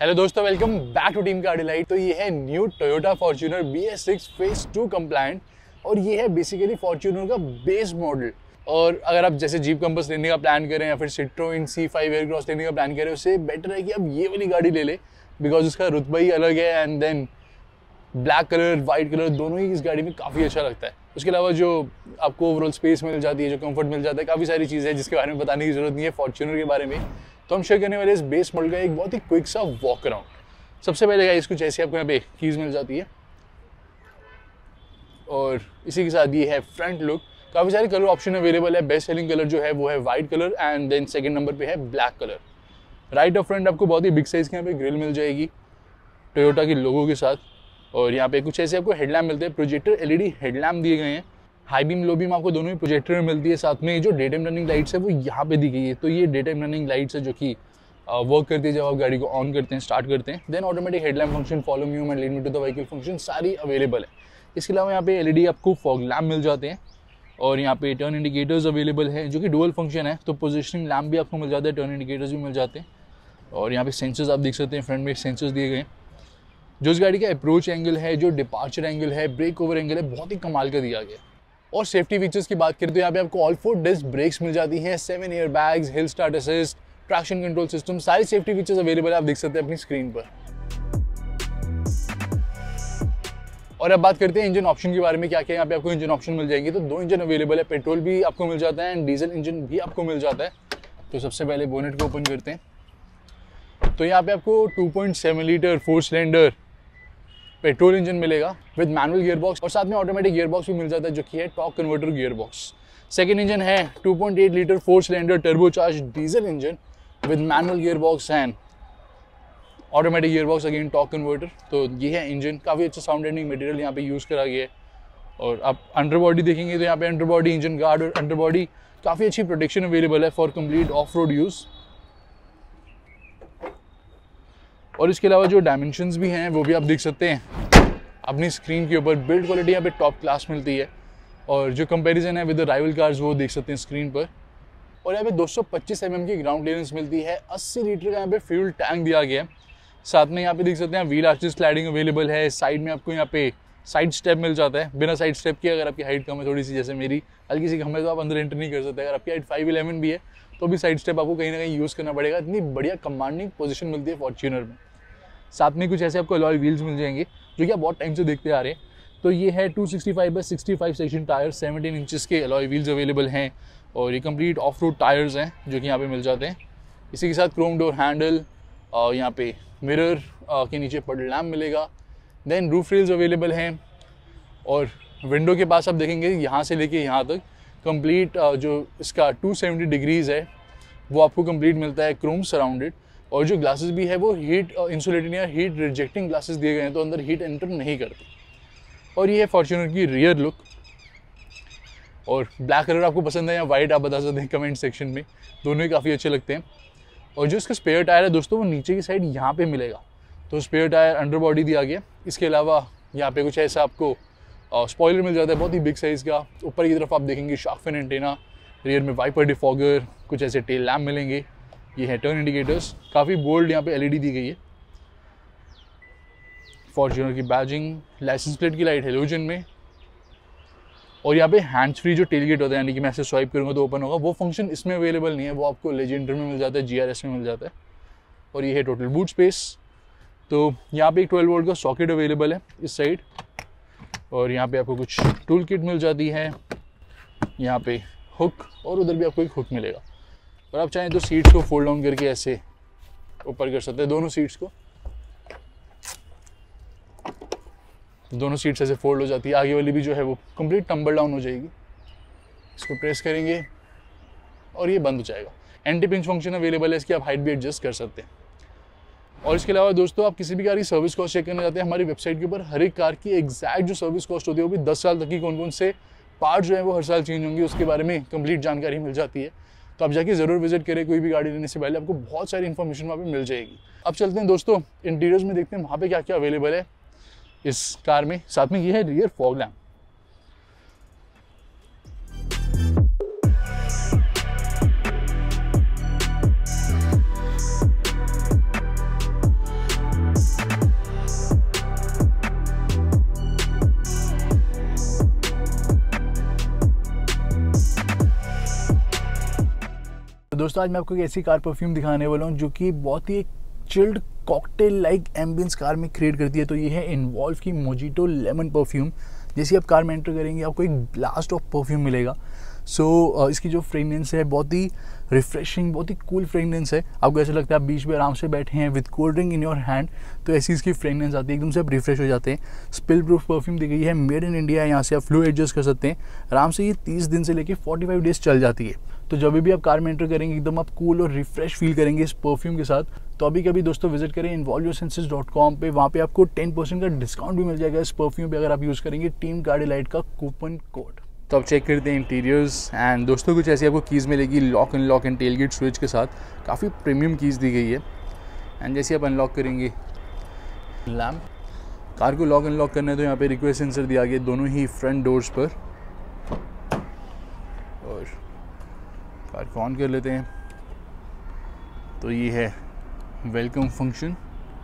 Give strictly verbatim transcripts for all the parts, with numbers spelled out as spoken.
Hello दोस्तों, welcome back to team car delight. तो ये है new Toyota Fortuner B S six phase two compliant और ये है बेसिकली फॉर्च्यूनर का बेस मॉडल। और अगर आप जैसे जीप कंपास लेने का प्लान करें या फिर सिट्रोइन सी फाइव एयरक्रॉस लेने का प्लान करें, उससे बेटर है कि आप ये वाली गाड़ी ले लें बिकॉज उसका रुतबा ही अलग है। And then black colour white colour दोनों ही इस गाड़ी में काफ़ी अच्छा लगता है। उसके अलावा जो आपको ओवरऑल स्पेस मिल जाती है, जो कंफर्ट मिल जाता है, काफ़ी सारी चीज़ें हैं जिसके बारे में बताने की जरूरत नहीं है फॉर्च्यूनर के बारे में। तो हम शेयर करने वाले इस बेस मॉडल का एक बहुत ही क्विक सा वॉक अराउंड। सबसे पहले गाइस कुछ ऐसे आपको यहाँ पे कीज मिल जाती है और इसी के साथ ये है फ्रंट लुक। काफ़ी सारे कलर ऑप्शन अवेलेबल है। बेस्ट सेलिंग कलर जो है वो है white colour and then second number पे है ब्लैक कलर। राइट और फ्रंट आपको बहुत ही बिग साइज़ की यहाँ पे ग्रिल मिल जाएगी टोयोटा के लोगों के साथ। और यहाँ पे कुछ ऐसे आपको हेडलैम्प मिलते हैं, प्रोजेक्टर एलईडी हेडलैम्प दिए गए हैं। हाई बीम लो बीम आपको दोनों ही प्रोजेक्टर में मिलती है। साथ में जो डे टाइम रनिंग लाइट्स है वो यहाँ पे दी गई है। तो ये डे टाइम रनिंग लाइट्स है जो कि वर्क करती है जब आप गाड़ी को ऑन करते हैं, स्टार्ट करते हैं। Then automatic headlamp function, follow me and lead me to the vehicle function सारी अवेलेबल है। इसके अलावा यहाँ पे एलईडी आपको फॉग लैम्प मिल जाते हैं और यहाँ पे टर्न इंडिकेटर्स अवेलेबल है जो कि डुअल फंक्शन है। तो पोजिशनिंग लैम्प भी आपको मिल जाता है, टर्न इंडिकेटर्स भी मिल जाते हैं। और यहाँ पे सेंसर्स आप देख सकते हैं, फ्रंट में सेंसर्स दिए गए हैं। जो इस गाड़ी का अप्रोच एंगल है, जो डिपार्चर एंगल है, ब्रेक ओवर एंगल है, बहुत ही कमाल का दिया गया। और सेफ्टी फीचर्स की बात करें तो यहाँ पे आपको ऑल फोर डिस्क ब्रेक्स मिल जाती हैं, seven air bags, hill start assist, traction control system, सारी सेफ्टी फीचर्स अवेलेबल है, आप देख सकते हैं अपनी स्क्रीन पर। और अब बात करते हैं इंजन ऑप्शन के बारे में, क्या क्या यहाँ पे आपको इंजन ऑप्शन मिल जाएंगे। तो दो इंजन अवेलेबल है, पेट्रोल भी आपको मिल जाता है एंड डीजल इंजन भी आपको मिल जाता है। तो सबसे पहले बोनेट को ओपन करते हैं तो यहाँ पे आपको two point seven litre four cylinder petrol engine मिलेगा विद मैनुअल गियर बॉक्स और साथ में ऑटोमेटिक गियर बॉक्स भी मिल जाता है जो कि है torque converter gear box. Second engine है two point eight litre four cylinder turbocharge diesel engine with manual gear box and automatic gear box again torque converter. तो ये है इंजन, काफ़ी अच्छा साउंड एंडिंग मटेरियल यहाँ पे यूज़ करा गया है। और आप अंडर बॉडी देखेंगे तो यहाँ पे अंडर बॉडी इंजन गार्ड और अंडर बॉडी काफ़ी अच्छी प्रोटेक्शन अवेलेबल है for complete off road use. और इसके अलावा जो डायमेंशंस भी हैं वो भी आप देख सकते हैं अपनी स्क्रीन के ऊपर। बिल्ड क्वालिटी यहाँ पे टॉप क्लास मिलती है और जो कंपैरिजन है विद द राइवल कार्स वो देख सकते हैं स्क्रीन पर। और यहाँ पे दो सौ पच्चीस एम एम की ग्राउंड क्लियरेंस मिलती है, अस्सी लीटर का यहाँ पे फ्यूल टैंक दिया गया है। साथ में यहाँ पे देख सकते हैं व्हील आर्चेस स्लाइडिंग अवेलेबल है। साइड में आपको यहाँ पे साइड स्टेप मिल जाता है, बिना साइड स्टेप के अगर आपकी हाइट कम है थोड़ी सी, जैसे मेरी हल्की सी कम है, तो आप अंदर एंटर नहीं कर सकते। अगर आपकी हाइट फाइव इलेवन भी है तो भी साइड स्टेप आपको कहीं ना कहीं यूज़ करना पड़ेगा। इतनी बढ़िया कमांडिंग पोजीशन मिलती है फॉर्च्यूनर में। साथ में कुछ ऐसे आपको अलॉय व्हील्स मिल जाएंगे जो कि आप बहुत टाइम से देखते आ रहे हैं। तो ये है two sixty five by sixty five section tyre, seventeen inches के अलॉय व्हील्स अवेलेबल हैं और ये कंप्लीट ऑफ रोड टायर्स हैं जो कि यहाँ पे मिल जाते हैं। इसी के साथ क्रोम डोर हैंडल, यहाँ पे मिरर के नीचे पड लैम्प मिलेगा। देन रूफ रेल्स अवेलेबल हैं और विंडो के पास आप देखेंगे यहाँ से लेके यहाँ तक कंप्लीट जो इसका टू सेवेंटी डिग्रीज़ है वो आपको कंप्लीट मिलता है क्रोम सराउंडेड। और जो ग्लासेस भी है वो हीट इंसुलेटेड या हीट रिजेक्टिंग ग्लासेस दिए गए हैं, तो अंदर हीट एंटर नहीं करती। और ये है फॉर्च्यूनर की रियर लुक। और ब्लैक कलर आपको पसंद है या वाइट, आप बता सकते हैं कमेंट सेक्शन में, दोनों ही काफ़ी अच्छे लगते हैं। और जो इसका स्पेयर टायर है दोस्तों वो नीचे की साइड यहाँ पे मिलेगा। तो स्पेयर टायर अंडर बॉडी दिया गया। इसके अलावा यहाँ पे कुछ ऐसा आपको स्पॉइलर मिल जाता है बहुत ही बिग साइज़ का। ऊपर की तरफ आप देखेंगे शार्क फिन एंटेना, रियर में वाइपर डिफॉगर, कुछ ऐसे टेल लैम्प मिलेंगे। ये है टर्न इंडिकेटर्स, काफ़ी बोल्ड यहाँ पे एलईडी दी गई है। फॉर्च्यूनर की बैजिंग, लाइसेंस प्लेट की लाइट हेलोजन में। और यहाँ पे हैंड्स फ्री जो टेल गेट होता है, यानी कि मैं ऐसे स्वाइप करूँगा तो ओपन होगा, वो फंक्शन इसमें अवेलेबल नहीं है, वो आपको लेजेंडर में मिल जाता है, जीआरएस में मिल जाता है। और ये है टोटल बूट स्पेस। तो यहाँ पे एक ट्वेल्व वोल्ट का सॉकेट अवेलेबल है इस साइड। और यहाँ पे आपको कुछ टूल किट मिल जाती है, यहाँ पे हुक और उधर भी आपको एक हुक मिलेगा। और आप चाहें तो सीट्स को फोल्ड डाउन करके ऐसे ऊपर कर सकते हैं, दोनों सीट्स को। दोनों सीट्स ऐसे फोल्ड हो जाती है, आगे वाली भी जो है वो कंप्लीट टम्बल डाउन हो जाएगी। इसको प्रेस करेंगे और ये बंद हो जाएगा। एंटी पिंच फंक्शन अवेलेबल है, इसकी आप हाइट भी एडजस्ट कर सकते हैं। और इसके अलावा दोस्तों आप किसी भी कार की सर्विस कॉस्ट चेक करना चाहते हैं, हमारी वेबसाइट के ऊपर हर एक कार की एग्जैक्ट जो सर्विस कॉस्ट होती है वो भी दस साल तक की, कौन कौन से पार्ट जो है वो हर साल चेंज होंगे उसके बारे में कंप्लीट जानकारी मिल जाती है। तो आप जाके ज़रूर विजिट करें, कोई भी गाड़ी लेने से पहले आपको बहुत सारी इन्फॉर्मेशन वहाँ पे मिल जाएगी। अब चलते हैं दोस्तों इंटीरियर्स में, देखते हैं वहाँ पे क्या क्या अवेलेबल है इस कार में। साथ में ये है रियर फॉग लैम्प। दोस्तों आज मैं आपको एक ऐसी कार परफ्यूम दिखाने वाला हूँ जो कि बहुत ही एक chilled cocktail like ambience car में क्रिएट करती है। तो ये है इन्वॉल्व की मोजिटो लेमन परफ्यूम। जैसे आप कार में एंटर करेंगे आपको एक ब्लास्ट ऑफ परफ्यूम मिलेगा। सो so, uh, इसकी जो फ्रेगनेंस है बहुत ही रिफ्रेशिंग, बहुत ही कूल फ्रेगनेंस है। आपको ऐसा लगता है आप बीच में आराम से बैठे हैं with cold drink in your hand, तो ऐसी इसकी फ्रेगनेंस आती है, एकदम से आप रिफ्रेश हो जाते हैं। स्पिल प्रूफ परफ्यूम दी गई है, मेड इन इंडिया। यहाँ से आप फ्लो एडजस्ट कर सकते हैं आराम से। ये तीस दिन से लेकर पैंतालीस डेज चल जाती है। तो जब भी आप कार में एंटर करेंगे एकदम आप कूल और रिफ्रेश फील करेंगे इस परफ्यूम के साथ। तो अभी कभी दोस्तों विजिट करें involve your senses dot com पे, वहाँ पे आपको टेन परसेंट का डिस्काउंट भी मिल जाएगा इस परफ्यूम पे अगर आप यूज़ करेंगे टीम गाड़ी लाइट का कूपन कोड। तो आप चेक करते हैं इंटीरियर्स एंड दोस्तों कुछ ऐसी आपको कीज़ मिलेगी lock and lock and tailgate switch के साथ। काफ़ी प्रीमियम कीज़ दी गई है। एंड जैसे आप अनलॉक करेंगे लैम्प, कार को लॉक एंड लॉक करना है तो यहाँ पे रिक्वेस्ट सेंसर दिया गया दोनों ही फ्रंट डोर्स पर। और कार को ऑन कर लेते हैं तो ये है वेलकम फंक्शन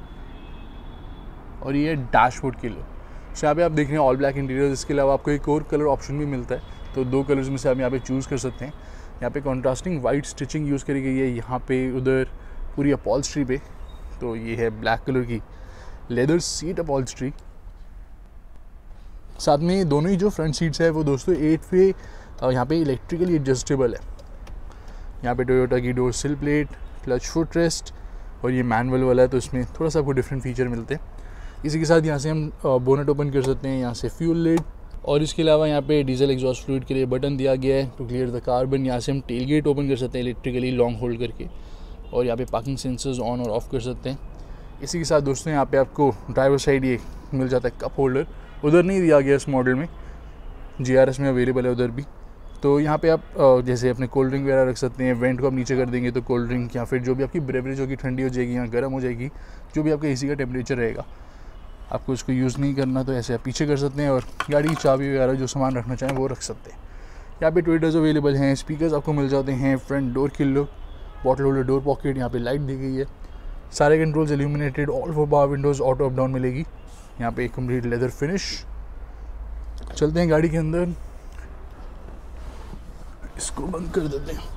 और ये है डैशबोर्ड के लिए। यहाँ पे आप देख रहे हैं ऑल ब्लैक इंटीरियर। इसके अलावा आपको एक और कलर ऑप्शन भी मिलता है, तो दो कलर्स में से आप यहाँ पे चूज़ कर सकते हैं। यहाँ पे कॉन्ट्रास्टिंग वाइट स्टिचिंग यूज़ करी गई है यहाँ पे उधर पूरी अपॉल्स्ट्री पे। तो ये है ब्लैक कलर की लेदर सीट अपॉल्स्ट्री। साथ में दोनों ही जो फ्रंट सीट्स है वो दोस्तों एट वे यहाँ पे इलेक्ट्रिकली एडजस्टेबल है। यहाँ पे टोयोटा की डोर सिल प्लेट, क्लच फुट रेस्ट और ये मैनुअल वाला है, तो इसमें थोड़ा सा आपको डिफरेंट फीचर मिलते हैं। इसी के साथ यहाँ से हम बोनट ओपन कर सकते हैं, यहाँ से फ्यूल लिड। और इसके अलावा यहाँ पे डीजल एग्जॉस्ट फ्लूइड के लिए बटन दिया गया है टू क्लियर द कार्बन। यहाँ से हम टेल गेट ओपन कर सकते हैं इलेक्ट्रिकली लॉन्ग होल्ड करके, और यहाँ पे पार्किंग सेंसर्स ऑन और ऑफ कर सकते हैं। इसी के साथ दोस्तों यहाँ पे आपको ड्राइवर साइड ये मिल जाता है कप होल्डर, उधर नहीं दिया गया इस मॉडल में, जी आर एस में अवेलेबल है उधर भी। तो यहाँ पे आप जैसे अपने कोल्ड ड्रिंक वगैरह रख सकते हैं। वेंट को आप नीचे कर देंगे तो कोल्ड ड्रिंक या फिर जो भी आपकी ब्रेवरेज होगी ठंडी हो जाएगी, यहाँ गर्म हो जाएगी, जो भी आपका एसी का टेम्परेचर रहेगा। आपको इसको यूज़ नहीं करना तो ऐसे आप पीछे कर सकते हैं और गाड़ी की चाबी वगैरह जो सामान रखना चाहें वो रख सकते हैं। यहाँ पे ट्विटर्स अवेलेबल हैं, स्पीकर्स आपको मिल जाते हैं, फ्रंट डोर की look, bottle holder, door pocket, यहाँ पे लाइट दी गई है, सारे controls illuminated, all four power windows, auto up down मिलेगी। यहाँ पे एक कम्प्लीट लेदर फिनिश। चलते हैं गाड़ी के अंदर, इसको बंद कर देते हैं।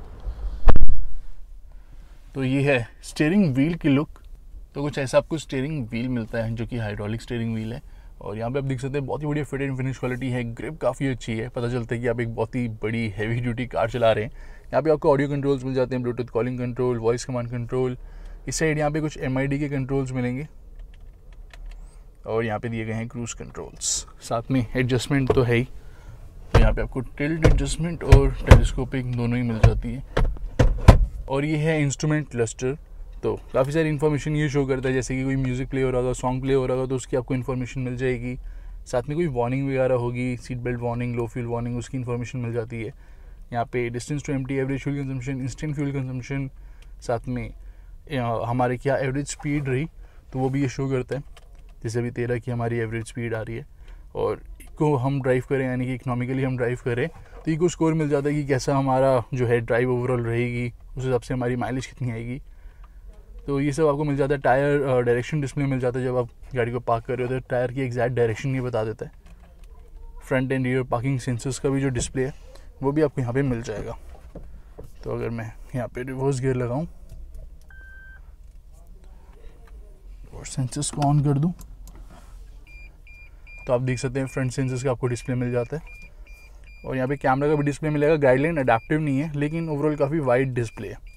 तो ये है स्टीयरिंग व्हील की लुक। तो कुछ ऐसा आपको स्टीयरिंग व्हील मिलता है जो कि हाइड्रोलिक स्टीयरिंग व्हील है। और यहाँ पे आप देख सकते हैं बहुत ही बढ़िया फिट एंड फिनिश क्वालिटी है, ग्रिप काफ़ी अच्छी है, पता चलता है कि आप एक बहुत ही बड़ी हैवी ड्यूटी कार चला रहे हैं। यहाँ पे आपको ऑडियो कंट्रोल्स मिल जाते हैं, Bluetooth calling control, voice command control. इस साइड यहाँ पे कुछ एम आई डी के कंट्रोल्स मिलेंगे और यहाँ पे दिए गए हैं क्रूज कंट्रोल्स। साथ में एडजस्टमेंट तो है ही, तो यहाँ पे आपको टिल्ट एडजस्टमेंट और टेलीस्कोपिक दोनों ही मिल जाती है। और ये है इंस्ट्रूमेंट क्लस्टर। तो काफ़ी सारी इन्फॉर्मेशन ये शो करता है, जैसे कि कोई म्यूज़िक प्ले हो रहा होगा, सॉन्ग प्ले हो रहा होगा तो उसकी आपको इन्फॉर्मेशन मिल जाएगी। साथ में कोई वार्निंग वगैरह होगी, seat belt warning, low fuel warning, उसकी इन्फॉर्मेशन मिल जाती है। यहाँ पे distance to empty, average fuel consumption, instant fuel consumption, साथ में हमारे क्या एवरेज स्पीड रही तो वो भी ये शो करता है। जैसे अभी तेरह की हमारी एवरेज स्पीड आ रही है और इको हम ड्राइव करें यानी कि इकोनॉमिकली हम ड्राइव करें तो इको स्कोर मिल जाता है कि कैसा हमारा जो है ड्राइव ओवरऑल रहेगी, उस हिसाब से हमारी माइलेज कितनी आएगी। तो ये सब आपको मिल जाता है। टायर डायरेक्शन डिस्प्ले मिल जाता है, जब आप गाड़ी को पार्क कर रहे हो तो टायर की एग्जैक्ट डायरेक्शन ये बता देता है। Front and rear parking sensors का भी जो डिस्प्ले है वो भी आपको यहाँ पे मिल जाएगा। तो अगर मैं यहाँ पे रिवर्स गियर लगाऊँ और सेंसर्स को ऑन कर दूँ तो आप देख सकते हैं फ्रंट सेंसर्स का आपको डिस्प्ले मिल जाता है। और यहाँ पे कैमरा का भी डिस्प्ले मिलेगा। गाइडलाइन अडेप्टिव नहीं है लेकिन ओवरऑल काफ़ी वाइड डिस्प्ले है।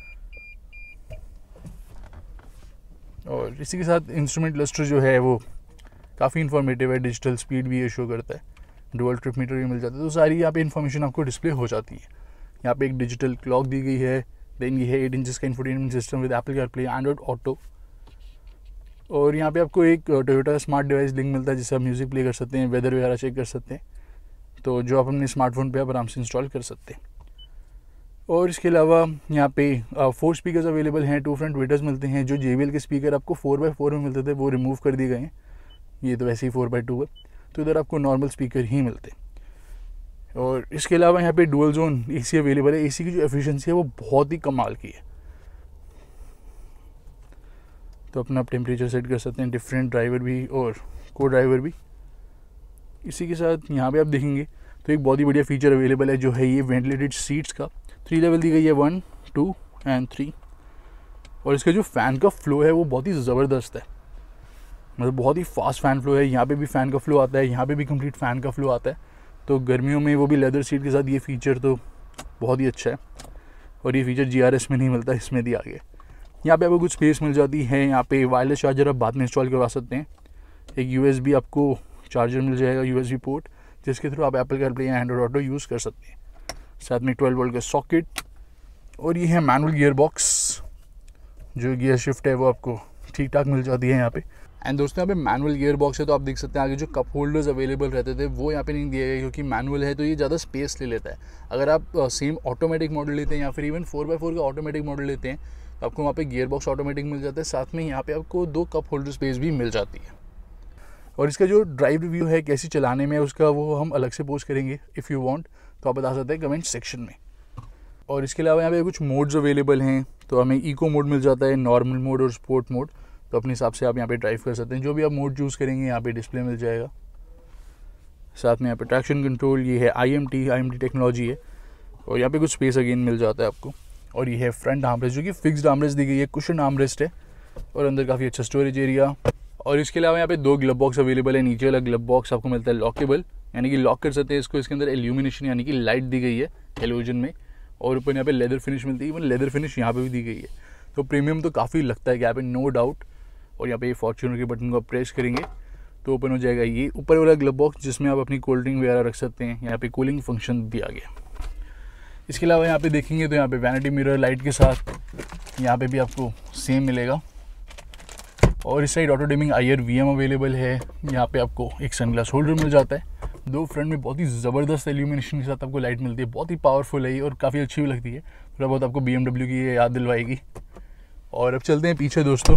और इसी के साथ इंस्ट्रूमेंट क्लस्टर जो है वो काफ़ी इन्फॉर्मेटिव है, डिजिटल स्पीड भी ये शो करता है, डुअल ट्रिप मीटर भी मिल जाता है। तो सारी यहाँ पे इन्फॉर्मेशन आपको डिस्प्ले हो जाती है। यहाँ पे एक डिजिटल क्लॉक दी गई है, देन ये है एट इंचज़ का infotainment system with Apple CarPlay, Android Auto. और यहाँ पे आपको एक टोयोटा स्मार्ट डिवाइस लिंक मिलता है जिससे आप म्यूज़िक प्ले कर सकते हैं, वेदर वगैरह चेक कर सकते हैं, तो जो आप अपने स्मार्टफोन पे आप आराम से इंस्टॉल कर सकते हैं। और इसके अलावा यहाँ पे फोर स्पीकर्स अवेलेबल हैं, टू फ्रंट वेटर्स मिलते हैं। जो जे बी एल के स्पीकर आपको फोर बाई फोर में मिलते थे वो रिमूव कर दिए गए हैं, ये तो वैसे ही फोर बाई टू है, तो इधर आपको नॉर्मल स्पीकर ही मिलते हैं। और इसके अलावा यहाँ पे dual zone A C available है। ए सी की जो एफिशिएंसी है वो बहुत ही कमाल की है, तो अपना आप टेम्परेचर सेट कर सकते हैं, डिफरेंट ड्राइवर भी और को ड्राइवर भी। इसी के साथ यहाँ पे आप देखेंगे तो एक बहुत ही बढ़िया फीचर अवेलेबल है जो है ये वेंटिलेटेड सीट्स का। थ्री लेवल दी गई है, वन टू एंड थ्री। और इसका जो फ़ैन का फ्लो है वो बहुत ही ज़बरदस्त है, मतलब बहुत ही फास्ट फ़ैन फ्लो है। यहाँ पे भी फ़ैन का फ्लो आता है, यहाँ पे भी कंप्लीट फ़ैन का फ्लो आता है। तो गर्मियों में वो भी लेदर सीट के साथ ये फ़ीचर तो बहुत ही अच्छा है। और ये फ़ीचर जी आर एस में नहीं मिलता, इसमें दिया गया। यहाँ पे आपको कुछ स्पेस मिल जाती है। यहाँ पे वायरलेस चार्जर आप बाद में इंस्टॉल करवा सकते हैं। एक यू एस बी आपको चार्जर मिल जाएगा, यू एस बी पोर्ट, जिसके थ्रू आप एप्पल कारप्ले या एंड्रॉइड ऑटो यूज़ कर सकते हैं। साथ में ट्वेल्व वोल्ट का सॉकेट। और ये है मैनुअल गियर बॉक्स, जो गियर शिफ्ट है वो आपको ठीक ठाक मिल जाती है यहाँ पे। एंड दोस्तों यहाँ पे मैनुअल गियर बॉक्स है, तो आप देख सकते हैं आगे जो कप होल्डर्स अवेलेबल रहते थे वो यहाँ पे नहीं दिए गए, क्योंकि मैनुअल है तो ये ज़्यादा स्पेस ले लेता है। अगर आप सेम ऑटोमेटिक मॉडल लेते हैं या फिर इवन फोर बाई फोर का ऑटोमेटिक मॉडल लेते हैं तो आपको वहाँ पे गियर बॉक्स ऑटोमेटिक मिल जाता है। साथ में यहाँ पे आपको दो कप होल्डर स्पेस भी मिल जाती है। और इसका जो ड्राइव रिव्यू है कैसे चलाने में उसका, वो हम अलग से पोस्ट करेंगे। इफ़ यू वांट तो आप बता सकते हैं कमेंट सेक्शन में। और इसके अलावा यहाँ पे कुछ मोड्स अवेलेबल हैं, तो हमें इको मोड मिल जाता है, नॉर्मल मोड और स्पोर्ट मोड। तो अपने हिसाब से आप यहाँ पे ड्राइव कर सकते हैं, जो भी आप मोड चूज़ करेंगे यहाँ पे डिस्प्ले मिल जाएगा। साथ में यहाँ पे ट्रैक्शन कंट्रोल, ये है I M T I M T technology है। और यहाँ पे कुछ स्पेस अगेन मिल जाता है आपको। और ये है फ्रंट आर्मरेस्ट, जो कि फिक्स्ड आर्मरेस्ट दी गई है, कुशन आर्मरेस्ट है। और अंदर काफ़ी अच्छा स्टोरेज एरिया। और इसके अलावा यहाँ पे दो ग्लब बॉक्स अवेलेबल है। नीचे वाला ग्लब बॉक्स आपको मिलता है लॉकेबल, यानी कि लॉक कर सकते हैं इसको। इसके अंदर एल्यूमिनेशन यानी कि लाइट दी गई है हेलोजन में। और ऊपर यहाँ पे लेदर फिनिश मिलती है, इवन लेदर फिनिश यहाँ पे भी दी गई है। तो प्रीमियम तो काफ़ी लगता है कि यहाँ पे, नो डाउट। और यहाँ पे फॉर्च्यूनर के बटन को आप प्रेस करेंगे तो ओपन हो जाएगा ये ऊपर वाला ग्लब बॉक्स, जिसमें आप अपनी कोल्ड ड्रिंक वगैरह रख सकते हैं। यहाँ पे कूलिंग फंक्शन दिया गया। इसके अलावा यहाँ पे देखेंगे तो यहाँ पे वैनिटी मिरर लाइट के साथ यहाँ पे भी आपको सेम मिलेगा। और इस side auto dimming I R V M available है। यहाँ पे आपको एक सनग्लास होल्डर मिल जाता है। दो फ्रंट में बहुत ही ज़बरदस्त एल्यूमिनेशन के साथ आपको लाइट मिलती है, बहुत ही पावरफुल है और काफ़ी अच्छी भी लगती है। थोड़ा बहुत आपको बी एम डब्ल्यू की ये याद दिलवाएगी। और अब चलते हैं पीछे दोस्तों।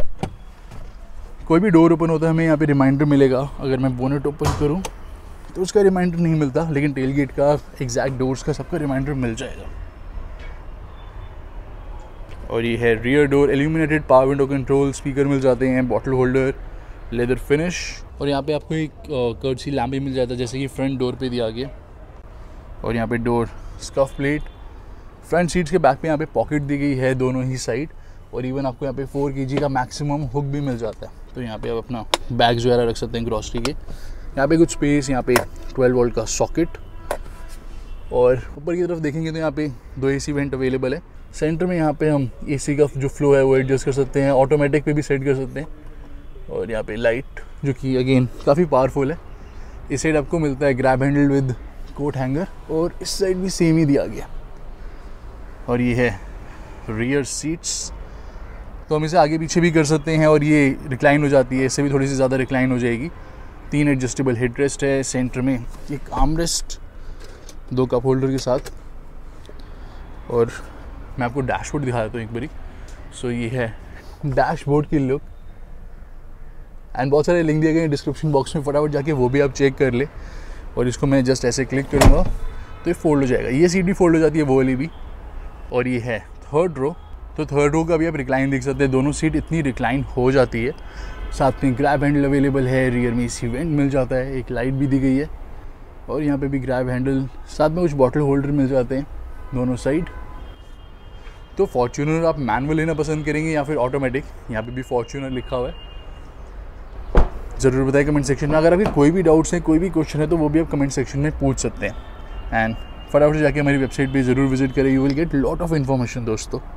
कोई भी डोर ओपन होता है हमें यहाँ पे रिमाइंडर मिलेगा। अगर मैं बोनेट ओपन करूँ तो उसका रिमाइंडर नहीं मिलता, लेकिन टेल गेट का, एग्जैक्ट डोर्स का सबका रिमाइंडर मिल जाएगा। और ये है rear door, illuminated power window control, speaker मिल जाते हैं, बॉटल होल्डर, लेदर फिनिश। और यहाँ पे आपको एक कर्टसी लैम्प भी मिल जाता है, जैसे कि फ्रंट डोर पे दिया गया। और यहाँ पे door scuff plate. Front seats के बैक पे यहाँ पे पॉकेट दी गई है दोनों ही साइड। और इवन आपको यहाँ पे फोर के जी का मैक्सिमम हुक भी मिल जाता है, तो यहाँ पे आप अपना बैग्स वगैरह रख सकते हैं ग्रॉसरी के। यहाँ पे कुछ स्पेस, यहाँ पे ट्वेल्व वोल्ट का सॉकेट। और ऊपर की तरफ देखेंगे तो यहाँ पे दो एसी वेंट अवेलेबल है। सेंटर में यहाँ पे हम एसी का जो फ्लो है वो एडजस्ट कर सकते हैं, ऑटोमेटिक पे भी सेट कर सकते हैं। और यहाँ पे लाइट, जो कि अगेन काफ़ी पावरफुल है। इस साइड आपको मिलता है grab handle with coat hanger, और इस साइड भी सेम ही दिया गया। और ये है रियर सीट्स, तो हम इसे आगे पीछे भी कर सकते हैं। और ये रिक्लाइन हो जाती है, इससे भी थोड़ी सी ज़्यादा रिक्लाइन हो जाएगी। तीन एडजस्टेबल हेडरेस्ट है। सेंटर में एक आर्मरेस्ट, दो कप होल्डर के साथ। और मैं आपको डैशबोर्ड दिखा देता हूँ एक बारी। सो ये है डैशबोर्ड की लुक। एंड बहुत सारे लिंक दिए गए हैं डिस्क्रिप्शन बॉक्स में, फटाफट जाके वो भी आप चेक कर ले। और इसको मैं जस्ट ऐसे क्लिक करूँगा तो ये फोल्ड हो जाएगा। ये सीट भी फोल्ड हो जाती है, वो वाली भी। और ये है थर्ड रो, तो थर्ड रो का भी आप रिक्लाइन देख सकते हैं। दोनों सीट इतनी रिक्लाइन हो जाती है। साथ में ग्रैब हैंडल अवेलेबल है, रियर में इसी वेंट मिल जाता है, एक लाइट भी दी गई है। और यहाँ पे भी ग्रैब हैंडल, साथ में कुछ बॉटल होल्डर मिल जाते हैं दोनों साइड। तो फॉर्च्यूनर आप मैनुअल लेना पसंद करेंगे या फिर ऑटोमेटिक, यहाँ पे भी फॉर्च्यूनर लिखा हुआ है। ज़रूर बताएं कमेंट सेक्शन में। अगर आपके कोई भी डाउट्स हैं, कोई भी क्वेश्चन है, तो वो भी आप कमेंट सेक्शन में पूछ सकते हैं। एंड फटाफट जाके हमारी वेबसाइट पे ज़रूर विजिट करें, you will get lot of information दोस्तों।